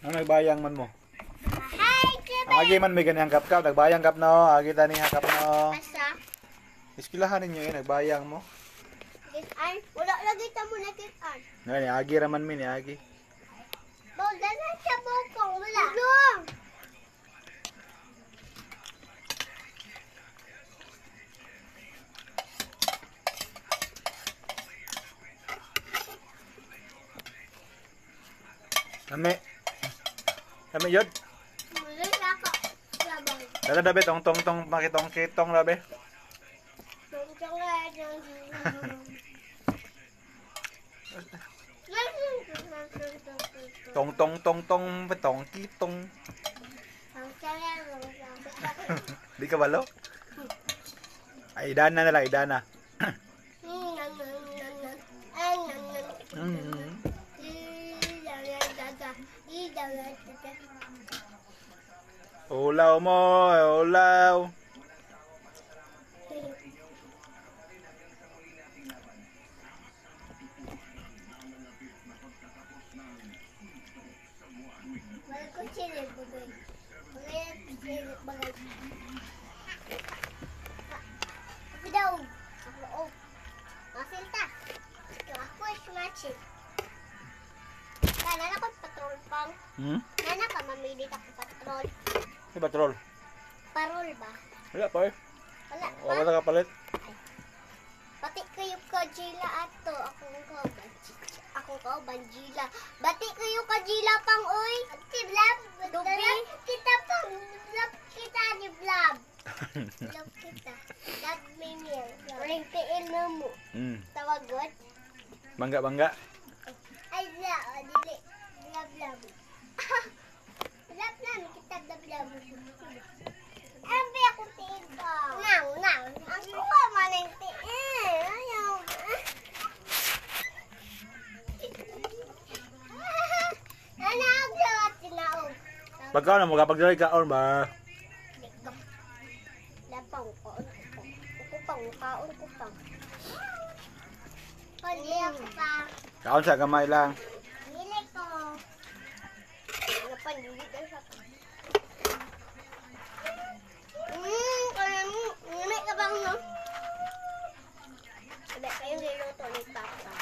Ano nagbayang man mo? Hi, Jebe! Agi man may ganyan kap nagbayang kap no. Agi tani hakap no. Asa? Iskilahan ninyo nagbayang mo. Kitan? Wala lagi ta mo na kitan. Ngani agi raman min agi. Bolda na siya bukong. Wala. Long! Kami yun. Muli ako. Labang. Dada dabe tong makitong kitong labe. Tong betong kitong. Di ka balo? Ay idana na lang idana. Ulaw mo, ulaw. Nana ko patrol pang. Nana ka mamili ka patrol. Di ba troll? Parol ba? Wala pa eh. Wala pa. Wala ka palit. Pati kayo kajila ato. Ako ka banjila. Bati kayo kajila pang oy. Ati blab. Dubi. Kita pang. Blab kita ni blab. Blab kita. Blab mimir. Ring PL na mo. Tawagot. Bangga. Ay la. Dili. Blab blab. Blab blab. Kita blab blab. Ambi ako tiin ka. Nang. Ako ka maning tiin. Ayaw. Ano ang gawat tinaog? Pagkaon na mo kapag dali kaon ba? Lapang kaon. Kaon ko pang. Pwede ako pa. Kaon sa gamay lang. Hili ko. Ano pa, hindi ka sa pa. Kaya mo. Hili ka bang no? Sabi kayo niluto ni Papa.